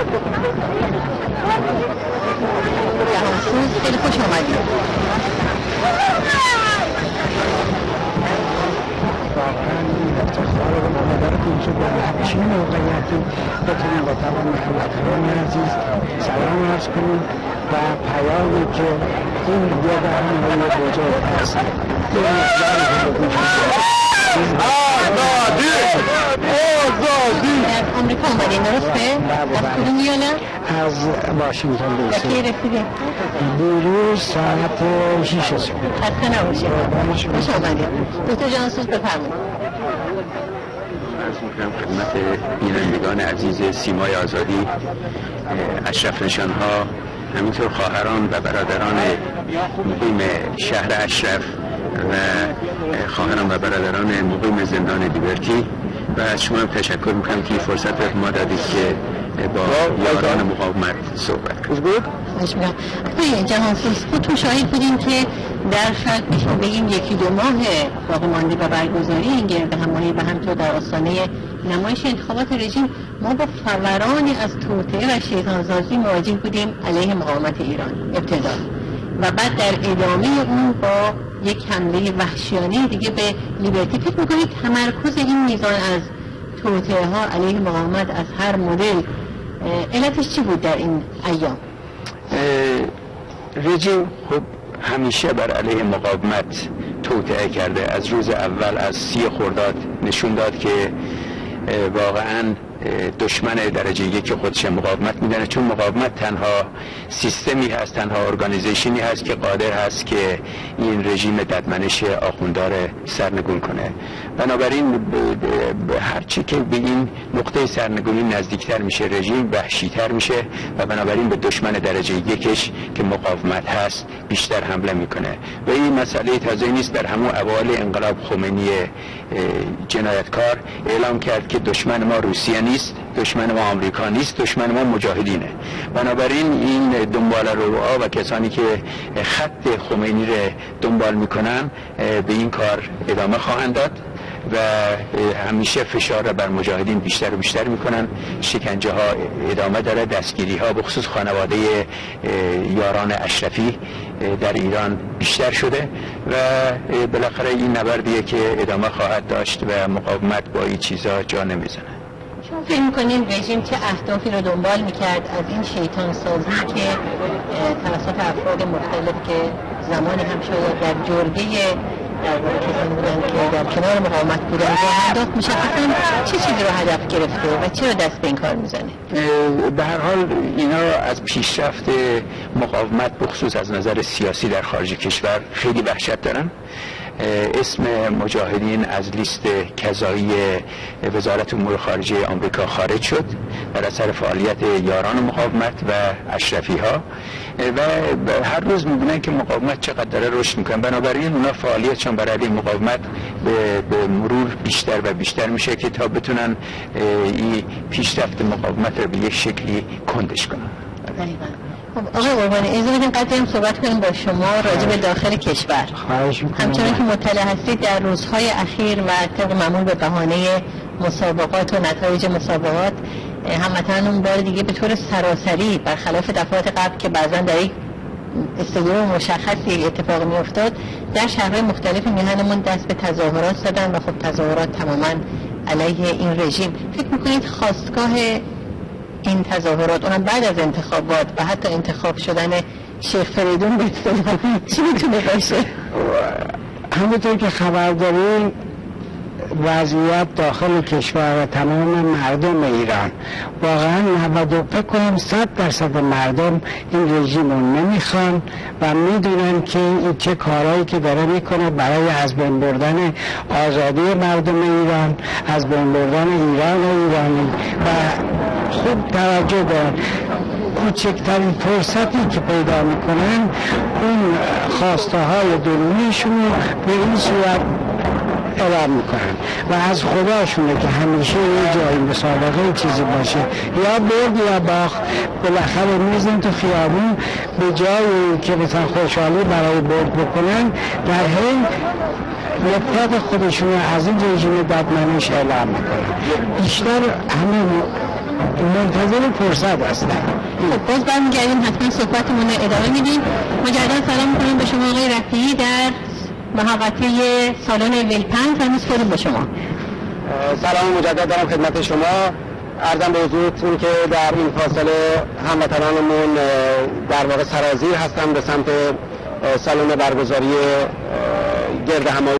جهانسوز خیلی خوش آمدید. واقعا افتخار رو مدارتون که در همچین موقعیتی بتونیم با تمام هموطنان عزیز سلام عرض کنیم و پیامی که این یه برنامه بزرگ هست یه مقداری آزادی از آمریکا اومدین درسته؟ از کدوم ایالت؟ از واشنگتن دی سی. کی رسیدین؟ دیروز ساعت 6 صبح. خسته نباشید. خوش آمدید. دکتر جهانسوز بفرمایید. عرض می‌کنم خدمت بینندگان عزیز سیمای آزادی، اشرف نشان‌ها، همینطور خواهران و برادران مقیم شهر اشرف و خواهران و برادران مقیم زندان لیبرتی و از شما هم تشکر میکنم که این فرصت به ما دادید که با یاران مقاومت صحبت کنیم. خوش می‌کنم. آقای جهانسوز خودتون شاهد بودیم که در شاید میشه بگیم یکی دو ماه باقی مانده و برگزاری این گرد همایی و همینطور در آستانه نمایش انتخابات رژیم ما با فورانی از توطئه و شیطان‌سازی مواجه بودیم علیه مقاومت ایران ابتدا و بعد در ادامه اون با یک حمله وحشیانه دیگه به لیبرتی. فکر میکنید تمرکز این میزان از توطئه ها علیه مقاومت از هر مدل علتش چی بود در این ایام؟ رژیم خب همیشه بر علیه مقاومت توطئه کرده. از روز اول از 30 خرداد نشون داد که واقعاً دشمن درجه یک خودش مقاومت میدونه، چون مقاومت تنها سیستمی هست، تنها ارگانیزیشنی هست که قادر هست که این رژیم ددمنش آخوندار سرنگون کنه. بنابراین هرچی که به این نقطه سرنگونی نزدیکتر میشه رژیم وحشیتر میشه و بنابراین به دشمن درجه یکش که مقاومت هست بیشتر حمله میکنه و این مسئله تازه نیست. در همون اوایل انقلاب خمینی جنایتکار اعلام کرد که دشمن ما روسیه نیست، دشمن ما آمریکا نیست، دشمن ما مجاهدینه. بنابراین این دنبال روها و کسانی که خط خمینی رو دنبال میکنن به این کار ادامه خواهند داد و همیشه فشار را بر مجاهدین بیشتر و بیشتر میکنن. شکنجه ها ادامه داره، دستگیری ها بخصوص خانواده یاران اشرفی در ایران بیشتر شده و بالاخره این نبردیه که ادامه خواهد داشت و مقاومت با این چیزا جا نمیزنه. شما فکر میکنین رژیم چه اهدافی رو دنبال میکرد از این شیطان سازی که توسط افراد مختلف که زمانی هم شاید در جرگه در واقع کسانی بودن که در کنار مقاومت بودن و اهداف مشخصاً چه چیزی رو هدف گرفته و چرا دست به این کار میزنه؟ به هر حال اینا از پیشرفت مقاومت بخصوص از نظر سیاسی در خارج کشور خیلی وحشت دارن. اسم مجاهدین از لیست کذایی وزارت امور خارجه آمریکا خارج شد در اثر فعالیت یاران مقاومت و اشرفی ها و هر روز میبینن که مقاومت چقدر داره رشد میکنه. بنابراین اونا فعالیتشون برای این مقاومت به مرور بیشتر و بیشتر میشه که تا بتونن این پیشرفت مقاومت رو به یک شکلی کندش کنن. خب آقای قربانی اجازه بدین قدری هم صحبت کنیم با شما راجع به داخل کشور. همچنان که مطلع هستید در روزهای اخیر و طبق معمول به بهانه مسابقات و نتایج مسابقات هموطنان بار دیگه به طور سراسری برخلاف دفعات قبل که بعضا در یک استادیوم مشخصی اتفاق می افتاد در شهرهای مختلف میهنمون دست به تظاهرات زدن و خب تظاهرات تماما علیه این رژیم. فکر میکنید خواستگاه این تظاهرات اونم بعد از انتخابات و حتی انتخاب شدن شیخ فریدون به اصطلاح چی میتونه باشه؟ همونطور که خبر داریم وضعیت داخل کشور و تمام مردم ایران واقعا 100% مردم این رژیم رو نمیخوان و میدونن که این چه کارهایی که داره میکنه برای از بین بردن آزادی مردم ایران، از بین بردن ایران و ایرانی و خوب توجه دارن. کوچکترین فرصتی که پیدا میکنن اون خواسته های درونیشون به این صورت اعلام میکنن و از خداشونه که همیشه یه جایی مسابقه چیزی باشه یا برد یا باخت بالاخره میزن تو خیابون به جایی که مثلا خوشحالی برای برد بکنن در حین نفرت خودشون از این رژیم ددمنش اعلام میکنن. بیشتر همین منتظر فرصت هستن. خب باز برمیگردیم حتما صحبتمون رو ادامه میدیم. مجددا سلام میکنم به شما آقای رفیعی در محوطه سالن ویلپنگ و میسپاریم به شما. سلام مجدد دارم خدمت شما. عرضم به حضورتون که در این فاصله هموطنانمون در واقع سرازیر هستن به سمت سالن برگزاری گرد همایی